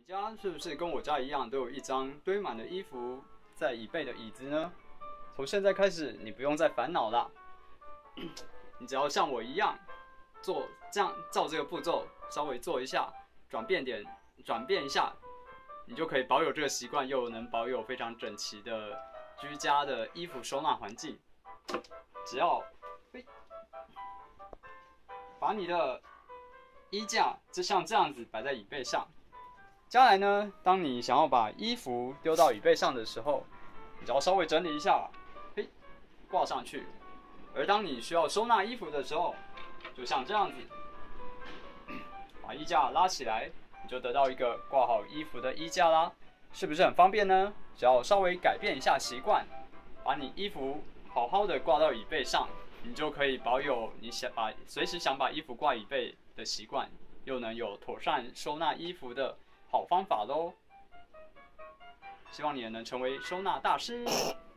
家是不是跟我家一样，都有一张堆满了衣服在椅背的椅子呢？从现在开始，你不用再烦恼了，你只要像我一样做这样，照这个步骤稍微做一下，转变一下，你就可以保有这个习惯，又能保有非常整齐的居家的衣服收纳环境。只要把你的衣架就像这样子摆在椅背上。将来呢，当你想要把衣服丢到椅背上的时候，你只要稍微整理一下，挂上去。而当你需要收纳衣服的时候，就像这样子，把衣架拉起来，你就得到一个挂好衣服的衣架啦，是不是很方便呢？只要稍微改变一下习惯，把你衣服好好的挂到椅背上，你就可以保有你随时想把衣服挂椅背的习惯，又能有妥善收纳衣服的好方法咯。希望你也能成为收纳大师。